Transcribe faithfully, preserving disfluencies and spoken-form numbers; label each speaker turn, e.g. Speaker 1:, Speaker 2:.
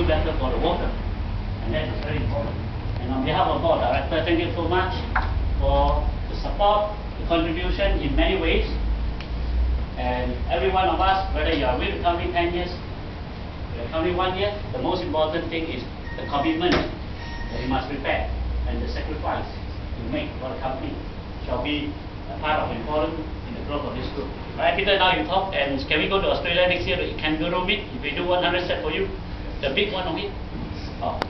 Speaker 1: better for the water. And that is very important. And on behalf of the board of directors, thank you so much for the support, the contribution in many ways. And every one of us, whether you are with the company ten years, you are coming one year, the most important thing is the commitment that you must prepare and the sacrifice you make for the company shall be a part of important in the growth of this group. Right, Peter, now you talk, and can we go to Australia next year, the kangaroo meet? If we do one hundred set for you, the big one of it. Oh.